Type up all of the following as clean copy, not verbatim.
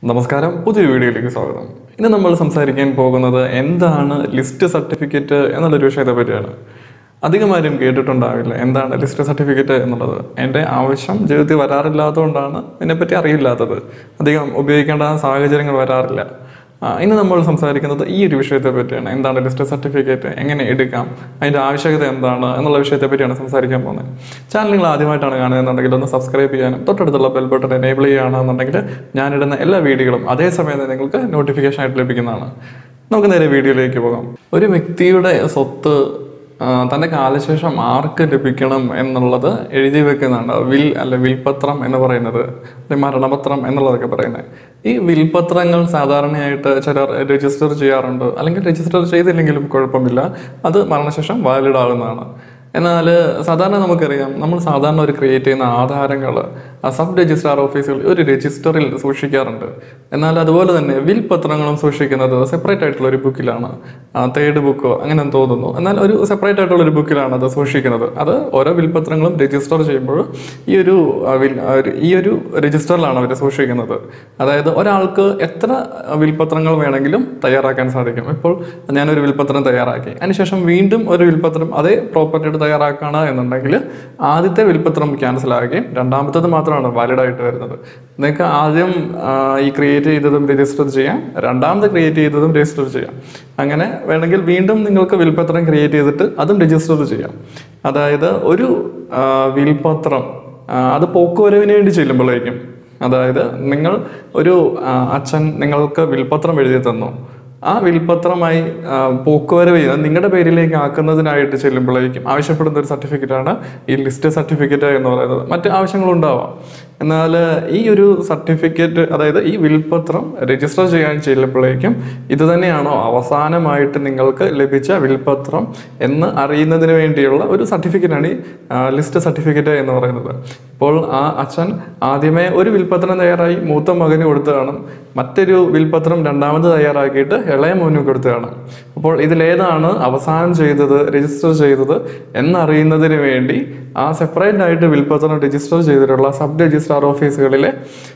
നമസ്കാരം, പുതിയ വീഡിയോയിലേക്ക് സ്വാഗതം. ഇന്ന് നമ്മൾ സംസാരിക്കാൻ പോകുന്നത് എന്താണ് ലിസ്റ്റ് സർട്ടിഫിക്കറ്റ് എന്നുള്ളൊരു വിഷയത്തെ പറ്റിയാണ്. അധികമാരും കേട്ടിട്ടുണ്ടാവില്ല എന്താണ് ലിസ്റ്റ് സർട്ടിഫിക്കറ്റ് എന്നുള്ളത്. എൻ്റെ ആവശ്യം ജീവിതത്തിൽ വരാറില്ലാത്തതുകൊണ്ടാണ് ഇതിനെപ്പറ്റി അറിയില്ലാത്തത്. അധികം ഉപയോഗിക്കേണ്ട സാഹചര്യങ്ങൾ വരാറില്ല. ഇന്ന് നമ്മൾ സംസാരിക്കുന്നത് ഈ ഒരു വിഷയത്തെ പറ്റിയാണ്. എന്താണ് ലിസ്റ്റ് സർട്ടിഫിക്കറ്റ്, എങ്ങനെ എടുക്കാം, അതിൻ്റെ ആവശ്യകത എന്താണ് എന്നുള്ള വിഷയത്തെ പറ്റിയാണ് സംസാരിക്കാൻ പോകുന്നത്. ചാനൽ നിങ്ങൾ ആദ്യമായിട്ടാണ് കാണുന്നതെന്നുണ്ടെങ്കിൽ ഒന്ന് സബ്സ്ക്രൈബ് ചെയ്യാനും തൊട്ടടുത്തുള്ള ബെൽ ബട്ടൺ എനേബിൾ ചെയ്യുകയാണെന്നുണ്ടെങ്കിൽ ഞാനിടുന്ന എല്ലാ വീഡിയോകളും അതേസമയം തന്നെ നിങ്ങൾക്ക് നോട്ടിഫിക്കേഷൻ ആയിട്ട് ലഭിക്കുന്നതാണ്. നമുക്ക് നേരെ വീഡിയോയിലേക്ക് പോകാം. ഒരു വ്യക്തിയുടെ സ്വത്ത് തൻ്റെ കാലശേഷം ആർക്ക് ലഭിക്കണം എന്നുള്ളത് എഴുതി വെക്കുന്നതാണ് വിൽപത്രം എന്ന് പറയുന്നത്, മരണപത്രം എന്നുള്ളതൊക്കെ പറയുന്നത്. ഈ വിൽപത്രങ്ങൾ സാധാരണയായിട്ട് ചിലർ രജിസ്റ്റർ ചെയ്യാറുണ്ട്, അല്ലെങ്കിൽ രജിസ്റ്റർ ചെയ്തില്ലെങ്കിലും കുഴപ്പമില്ല, അത് മരണശേഷം വാലിഡ് ആകുന്നതാണ്. എന്നാൽ സാധാരണ നമുക്കറിയാം, നമ്മൾ സാധാരണ ഒരു ക്രിയേറ്റ് ചെയ്യുന്ന ആധാരങ്ങൾ സബ് രജിസ്ട്രാർ ഓഫീസുകൾ ഒരു രജിസ്റ്ററിൽ സൂക്ഷിക്കാറുണ്ട്. എന്നാൽ അതുപോലെ തന്നെ വിൽപത്രങ്ങളും സൂക്ഷിക്കുന്നത് സെപ്പറേറ്റ് ആയിട്ടുള്ള ഒരു ബുക്കിലാണ്, തേർഡ് ബുക്കോ അങ്ങനെ തോന്നുന്നു. എന്നാൽ ഒരു സെപ്പറേറ്റ് ആയിട്ടുള്ള ഒരു ബുക്കിലാണ് അത് സൂക്ഷിക്കുന്നത്. അത് ഓരോ വിൽപത്രങ്ങളും രജിസ്റ്റർ ചെയ്യുമ്പോൾ ഈ ഒരു രജിസ്റ്ററിലാണ് അവർ സൂക്ഷിക്കുന്നത്. അതായത് ഒരാൾക്ക് എത്ര വിൽപത്രങ്ങൾ വേണമെങ്കിലും തയ്യാറാക്കാൻ സാധിക്കും. ഇപ്പോൾ ഞാനൊരു വിൽപത്രം തയ്യാറാക്കി, അതിനുശേഷം വീണ്ടും ഒരു വിൽപത്രം അതേ പ്രോപ്പർട്ടിയുടെ തയ്യാറാക്കുകയാണ് എന്നുണ്ടെങ്കിൽ ആദ്യത്തെ വിൽപത്രം ക്യാൻസൽ ആകുകയും രണ്ടാമത്തത് മാത്രമാണ് വാലിഡായിട്ട് വരുന്നത്. നിങ്ങൾക്ക് ആദ്യം ഈ ക്രിയേറ്റ് ചെയ്തതും രജിസ്റ്റർ ചെയ്യാം, രണ്ടാമത് ക്രിയേറ്റ് ചെയ്തതും രജിസ്റ്റർ ചെയ്യാം. അങ്ങനെ വേണമെങ്കിൽ വീണ്ടും നിങ്ങൾക്ക് വിൽപത്രം ക്രിയേറ്റ് ചെയ്തിട്ട് അതും രജിസ്റ്റർ ചെയ്യാം. അതായത് ഒരു വിൽപത്രം അത് പോക്കുവരവിന് വേണ്ടി ചെല്ലുമ്പോഴേക്കും, അതായത് നിങ്ങൾ ഒരു അച്ഛൻ നിങ്ങൾക്ക് വിൽപത്രം എഴുതി തന്നു, ആ വിൽപത്രമായി പോക്കുവരവ് ചെയ്ത് നിങ്ങളുടെ പേരിലേക്ക് ആക്കുന്നതിനായിട്ട് ചെല്ലുമ്പോഴേക്കും ആവശ്യപ്പെടുന്ന ഒരു സർട്ടിഫിക്കറ്റാണ് ഈ ലിസ്റ്റ് സർട്ടിഫിക്കറ്റ് എന്ന് പറയുന്നത്. മറ്റ് ആവശ്യങ്ങളുണ്ടാവാം. എന്നാൽ ഈ ഒരു സർട്ടിഫിക്കറ്റ്, അതായത് ഈ വിൽപത്രം രജിസ്റ്റർ ചെയ്യാൻ ചെല്ലുമ്പോഴേക്കും ഇത് തന്നെയാണോ അവസാനമായിട്ട് നിങ്ങൾക്ക് ലഭിച്ച വിൽപത്രം എന്ന് അറിയുന്നതിന് വേണ്ടിയുള്ള ഒരു സർട്ടിഫിക്കറ്റാണ് ഈ ലിസ്റ്റ് സർട്ടിഫിക്കറ്റ് എന്ന് പറയുന്നത്. ഇപ്പോൾ ആ അച്ഛൻ ആദ്യമേ ഒരു വിൽപത്രം തയ്യാറായി മൂത്ത മകന് കൊടുത്തു കാണും, മറ്റൊരു വിൽപത്രം രണ്ടാമത് തയ്യാറാക്കിയിട്ട് ഇളയ മോന് കൊടുത്തു കാണും. അപ്പോൾ ഇതിലേതാണ് അവസാനം ചെയ്തത്, രജിസ്റ്റർ ചെയ്തത് എന്നറിയുന്നതിന് വേണ്ടി ആ സെപ്പറേറ്റ് ആയിട്ട് വിൽപത്രം രജിസ്റ്റർ ചെയ്തിട്ടുള്ള സബ് രജിസ്ട്രാർ ഓഫീസുകളിലെ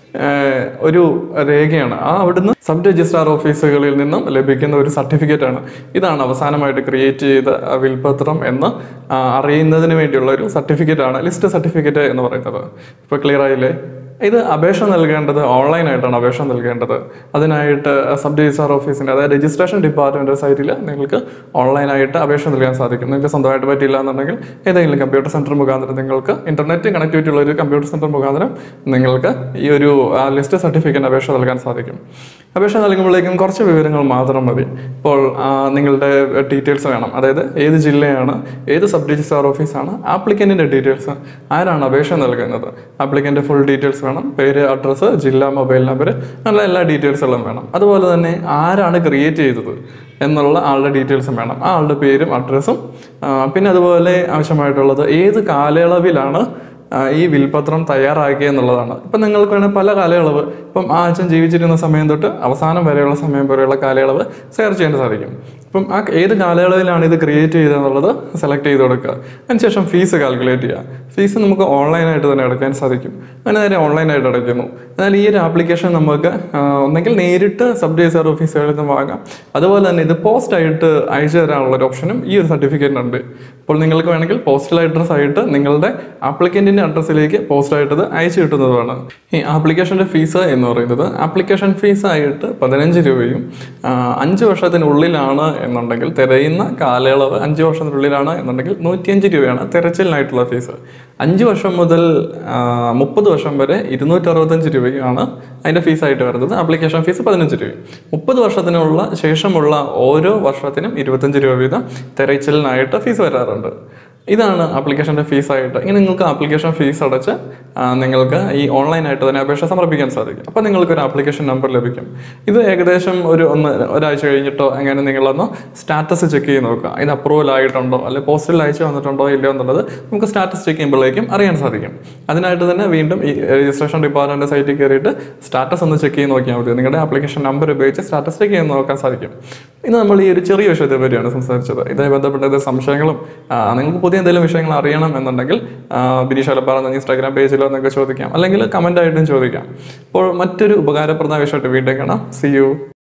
ഒരു രേഖയാണ്. അവിടുന്ന് സബ് രജിസ്ട്രാർ ഓഫീസുകളിൽ നിന്നും ലഭിക്കുന്ന ഒരു സർട്ടിഫിക്കറ്റാണ്. ഇതാണ് അവസാനമായിട്ട് ക്രിയേറ്റ് ചെയ്ത വിൽപത്രം എന്ന് അറിയുന്നതിന് വേണ്ടിയുള്ള ഒരു സർട്ടിഫിക്കറ്റാണ് ലിസ്റ്റ് സർട്ടിഫിക്കറ്റ് എന്ന് പറയുന്നത്. ഇപ്പോൾ ക്ലിയർ ആയില്ലേ? ഇത് അപേക്ഷ നൽകേണ്ടത് ഓൺലൈനായിട്ടാണ് അപേക്ഷ നൽകേണ്ടത്. അതിനായിട്ട് സബ് രജിസ്ട്രാർ ഓഫീസിൻ്റെ, അതായത് രജിസ്ട്രേഷൻ ഡിപ്പാർട്ട്മെൻറ്റ് സൈറ്റിൽ നിങ്ങൾക്ക് ഓൺലൈനായിട്ട് അപേക്ഷ നൽകാൻ സാധിക്കും. നിങ്ങൾക്ക് സ്വന്തമായിട്ട് പറ്റില്ല എന്നുണ്ടെങ്കിൽ ഏതെങ്കിലും കമ്പ്യൂട്ടർ സെൻറ്റർ മുഖാന്തരം, നിങ്ങൾക്ക് ഇൻ്റർനെറ്റ് കണക്ടിവിറ്റി ഉള്ള ഒരു കമ്പ്യൂട്ടർ സെൻറ്റർ മുഖാന്തരം നിങ്ങൾക്ക് ഈ ഒരു ലിസ്റ്റ് സർട്ടിഫിക്കറ്റ് അപേക്ഷ നൽകാൻ സാധിക്കും. അപേക്ഷ നൽകുമ്പോഴേക്കും കുറച്ച് വിവരങ്ങൾ മാത്രം മതി. ഇപ്പോൾ നിങ്ങളുടെ ഡീറ്റെയിൽസ് വേണം, അതായത് ഏത് ജില്ലയാണ്, ഏത് സബ് രജിസ്ട്രാർ ഓഫീസാണ്, ആപ്ലിക്കൻറ്റിൻ്റെ ഡീറ്റെയിൽസ്, ആരാണ് അപേക്ഷ നൽകുന്നത്, ആപ്ലിക്കൻ്റെ ഫുൾ ഡീറ്റെയിൽസ് വേണം, പേര്, അഡ്രസ്സ്, ജില്ല, മൊബൈൽ നമ്പർ, അങ്ങനെ എല്ലാ ഡീറ്റെയിൽസുകളും വേണം. അതുപോലെ തന്നെ ആരാണ് ക്രിയേറ്റ് ചെയ്തത് എന്നുള്ള ആളുടെ ഡീറ്റെയിൽസും വേണം, ആ ആളുടെ പേരും അഡ്രസ്സും. പിന്നെ അതുപോലെ ആവശ്യമായിട്ടുള്ളത് ഏത് കാലയളവിലാണ് ഈ വിൽപത്രം തയ്യാറാക്കിയെന്നുള്ളതാണ്. ഇപ്പം നിങ്ങൾക്ക് വേണമെങ്കിൽ പല കാലയളവ്, ഇപ്പം ആ അച്ഛൻ ജീവിച്ചിരുന്ന സമയം തൊട്ട് അവസാനം വരെയുള്ള സമയം വരെയുള്ള കാലയളവ് ഷെയർ ചെയ്യാൻ സാധിക്കും. ഇപ്പം ആ ഏത് കാലയളവിലാണ് ഇത് ക്രിയേറ്റ് ചെയ്തതെന്നുള്ളത് സെലക്ട് ചെയ്ത് കൊടുക്കുക. അതിനുശേഷം ഫീസ് കാൽക്കുലേറ്റ് ചെയ്യുക. ഫീസ് നമുക്ക് ഓൺലൈനായിട്ട് തന്നെ അടയ്ക്കാൻ സാധിക്കും. അങ്ങനെ നേരെ ഓൺലൈനായിട്ട് അടയ്ക്കുന്നു. എന്നാൽ ഈ ഒരു ആപ്ലിക്കേഷൻ നമുക്ക് ഒന്നെങ്കിൽ നേരിട്ട് സബ് രജിസ്ട്രാർ ഓഫീസുകളിൽ നിന്ന് വാങ്ങാം, അതുപോലെ തന്നെ ഇത് പോസ്റ്റായിട്ട് അയച്ചു തരാനുള്ള ഒരു ഓപ്ഷനും ഈ ഒരു സർട്ടിഫിക്കറ്റിനുണ്ട്. ഇപ്പോൾ നിങ്ങൾക്ക് വേണമെങ്കിൽ പോസ്റ്റൽ അഡ്രസ് ആയിട്ട് നിങ്ങളുടെ ആപ്ലിക്കൻറ്റിൻ്റെ അഡ്രസ്സിലേക്ക് പോസ്റ്റായിട്ട് ഇത് അയച്ചു കിട്ടുന്നതാണ്. ഈ ആപ്ലിക്കേഷൻ്റെ ഫീസ് എന്ന് പറയുന്നത് ആപ്ലിക്കേഷൻ ഫീസായിട്ട് 15 രൂപയും 5 വർഷത്തിനുള്ളിലാണ് എന്നുണ്ടെങ്കിൽ, തിരയുന്ന കാലയളവ് 5 വർഷത്തിനുള്ളിലാണ് എന്നുണ്ടെങ്കിൽ 105 രൂപയാണ് തിരച്ചിലിനായിട്ടുള്ള ഫീസ്. 5 വർഷം മുതൽ 30 വർഷം വരെ 265 രൂപയാണ് അതിൻ്റെ ഫീസായിട്ട് വരുന്നത്. ആപ്ലിക്കേഷൻ ഫീസ് 15 രൂപയും. 30 വർഷത്തിനുള്ള ശേഷമുള്ള ഓരോ വർഷത്തിനും 25 രൂപ വീതം തിരച്ചിലിനായിട്ട് ഫീസ് വരാറുണ്ട്. ഇതാണ് ആപ്ലിക്കേഷൻ്റെ ഫീസായിട്ട്. ഇങ്ങനെ നിങ്ങൾക്ക് ആപ്ലിക്കേഷൻ ഫീസ് അടച്ച് നിങ്ങൾക്ക് ഈ ഓൺലൈനായിട്ട് തന്നെ അപേക്ഷ സമർപ്പിക്കാൻ സാധിക്കും. അപ്പോൾ നിങ്ങൾക്കൊരു ആപ്ലിക്കേഷൻ നമ്പർ ലഭിക്കും. ഇത് ഏകദേശം ഒരാഴ്ച കഴിഞ്ഞിട്ടോ അങ്ങനെ നിങ്ങളൊന്ന് സ്റ്റാറ്റസ് ചെക്ക് ചെയ്ത് നോക്കുക. ഇത് അപ്രൂവൽ ആയിട്ടുണ്ടോ, അല്ലെങ്കിൽ പോസ്റ്റിൽ അയച്ചു വന്നിട്ടുണ്ടോ ഇല്ലയോ എന്നുള്ളത് നമുക്ക് സ്റ്റാറ്റസ് ചെക്ക് ചെയ്യുമ്പോഴേക്കും അറിയാൻ സാധിക്കും. അതിനായിട്ട് തന്നെ വീണ്ടും ഈ രജിസ്ട്രേഷൻ ഡിപ്പാർട്ട്മെൻറ്റ് സൈറ്റിൽ കയറിയിട്ട് സ്റ്റാറ്റസ് ഒന്ന് ചെക്ക് ചെയ്ത് നോക്കിയാൽ മതി. നിങ്ങളുടെ ആപ്ലിക്കേഷൻ നമ്പർ ഉപയോഗിച്ച് സ്റ്റാറ്റസ് ചെക്ക് ചെയ്ത് നോക്കാൻ സാധിക്കും. ഇന്ന് നമ്മൾ ഈ ഒരു ചെറിയ വിഷയത്തെ പറ്റിയാണ് സംസാരിച്ചത്. ഇതുമായി ബന്ധപ്പെട്ട സംശയങ്ങളും നിങ്ങൾക്ക് പുതിയ പുതിയ എന്തെങ്കിലും വിഷയങ്ങൾ അറിയണം എന്നുണ്ടെങ്കിൽ ബിനീഷ് അലപ്പാറ എന്ന ഇൻസ്റ്റാഗ്രാം പേജിലോ എന്നൊക്കെ ചോദിക്കാം, അല്ലെങ്കിൽ കമൻ്റ് ആയിട്ടും ചോദിക്കാം. അപ്പോൾ മറ്റൊരു ഉപകാരപ്രദമായ വിഷയമായിട്ട് വീണ്ടും കാണാം. See U.